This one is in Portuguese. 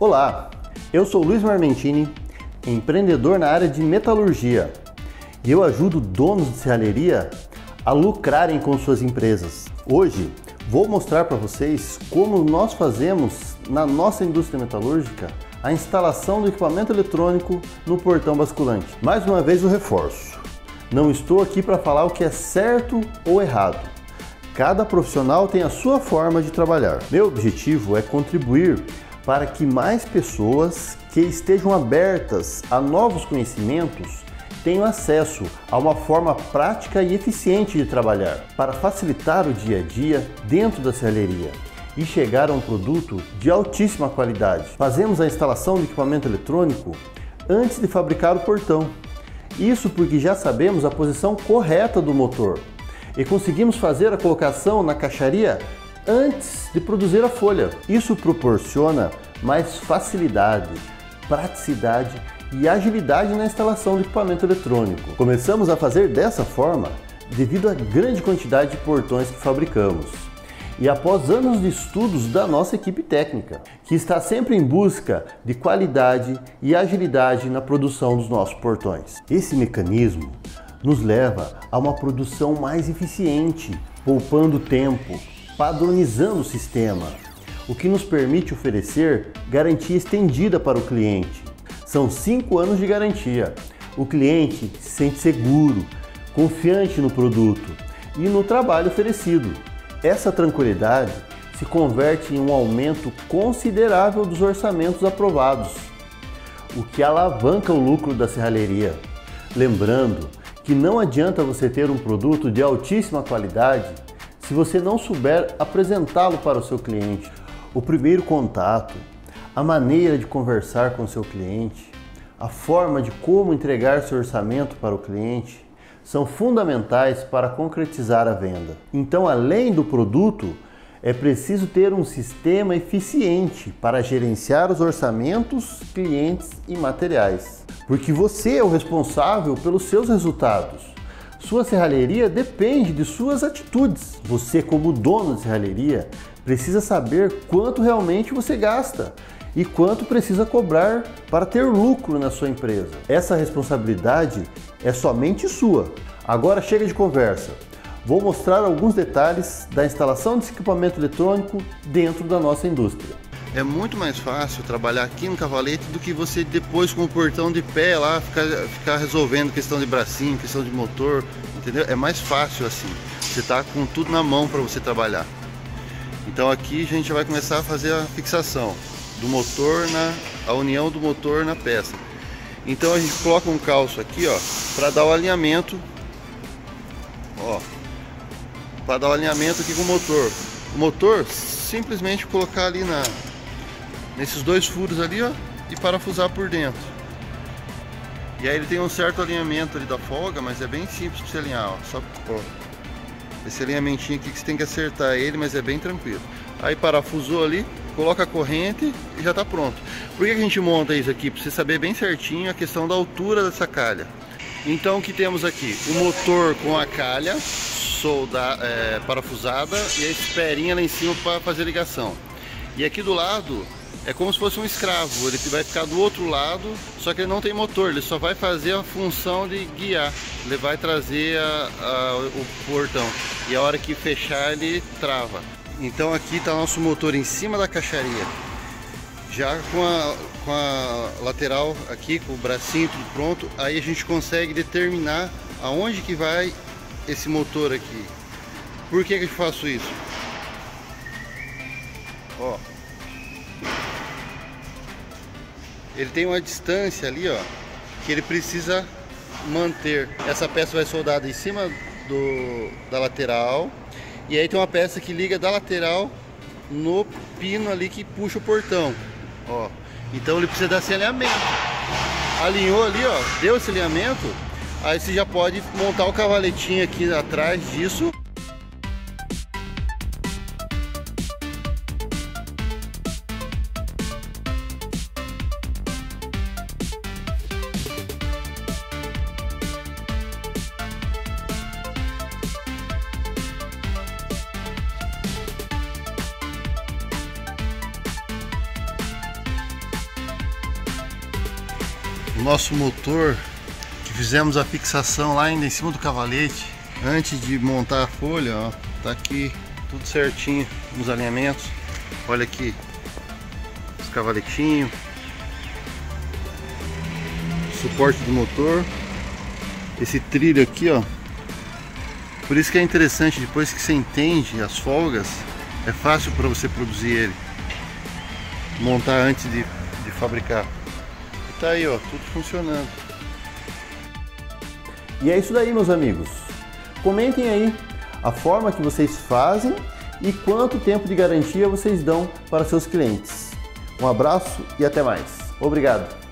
Olá, eu sou Luiz Marmentini, empreendedor na área de metalurgia, e eu ajudo donos de serralheria a lucrarem com suas empresas. Hoje vou mostrar para vocês como nós fazemos na nossa indústria metalúrgica a instalação do equipamento eletrônico no portão basculante. Mais uma vez eu reforço, não estou aqui para falar o que é certo ou errado. Cada profissional tem a sua forma de trabalhar. Meu objetivo é contribuir para que mais pessoas que estejam abertas a novos conhecimentos tenham acesso a uma forma prática e eficiente de trabalhar, para facilitar o dia a dia dentro da serralheria e chegar a um produto de altíssima qualidade. Fazemos a instalação do equipamento eletrônico antes de fabricar o portão. Isso porque já sabemos a posição correta do motor e conseguimos fazer a colocação na caixaria antes de produzir a folha. Isso proporciona mais facilidade, praticidade e agilidade na instalação do equipamento eletrônico. Começamos a fazer dessa forma devido à grande quantidade de portões que fabricamos e após anos de estudos da nossa equipe técnica, que está sempre em busca de qualidade e agilidade na produção dos nossos portões. Esse mecanismo nos leva a uma produção mais eficiente, poupando tempo, padronizando o sistema, o que nos permite oferecer garantia estendida para o cliente. São 5 anos de garantia. O cliente se sente seguro, confiante no produto e no trabalho oferecido. Essa tranquilidade se converte em um aumento considerável dos orçamentos aprovados, o que alavanca o lucro da serralheria. Lembrando que não adianta você ter um produto de altíssima qualidade se você não souber apresentá-lo para o seu cliente. O primeiro contato, a maneira de conversar com o seu cliente, a forma de como entregar seu orçamento para o cliente são fundamentais para concretizar a venda. Então, além do produto, é preciso ter um sistema eficiente para gerenciar os orçamentos, clientes e materiais, porque você é o responsável pelos seus resultados. Sua serralheria depende de suas atitudes. Você, como dono de serralheria, precisa saber quanto realmente você gasta e quanto precisa cobrar para ter lucro na sua empresa. Essa responsabilidade é somente sua. Agora chega de conversa. Vou mostrar alguns detalhes da instalação desse equipamento eletrônico dentro da nossa indústria. É muito mais fácil trabalhar aqui no cavalete do que você depois com o portão de pé lá ficar resolvendo questão de bracinho, questão de motor, entendeu? É mais fácil assim. Você está com tudo na mão para você trabalhar. Então aqui a gente vai começar a fazer a fixação do motor a união do motor na peça. Então a gente coloca um calço aqui, ó, para dar o alinhamento, ó, para dar o alinhamento aqui com o motor. O motor simplesmente colocar ali nesses dois furos ali, ó, e parafusar por dentro. E aí ele tem um certo alinhamento ali da folga, mas é bem simples para você alinhar, ó. Só, ó, esse alinhamentinho aqui que você tem que acertar ele, mas é bem tranquilo. Aí parafusou ali, coloca a corrente e já está pronto. Por que a gente monta isso aqui? Para você saber bem certinho a questão da altura dessa calha. Então o que temos aqui? O motor com a calha parafusada e a esperinha lá em cima para fazer ligação. E aqui do lado é como se fosse um escravo, ele vai ficar do outro lado, só que ele não tem motor, ele só vai fazer a função de guiar. Ele vai trazer o portão e a hora que fechar ele trava. Então aqui está nosso motor em cima da caixaria, já com a lateral aqui, com o bracinho tudo pronto. Aí a gente consegue determinar aonde que vai esse motor aqui. Por que eu faço isso? Ó, ele tem uma distância ali, ó, que ele precisa manter. Essa peça vai soldada em cima da lateral. E aí tem uma peça que liga da lateral no pino ali que puxa o portão, ó. Então ele precisa dar esse alinhamento. Alinhou ali, ó, deu esse alinhamento, aí você já pode montar o cavaletinho aqui atrás disso. nosso motor, que fizemos a fixação lá ainda em cima do cavalete, antes de montar a folha, ó, tá aqui tudo certinho nos alinhamentos. Olha aqui os cavaletinhos, suporte do motor, esse trilho aqui, ó. Por isso que é interessante, depois que você entende as folgas, é fácil para você produzir ele, montar antes de fabricar. E tá aí, ó, tudo funcionando. E é isso daí, meus amigos. Comentem aí a forma que vocês fazem e quanto tempo de garantia vocês dão para seus clientes. Um abraço e até mais. Obrigado!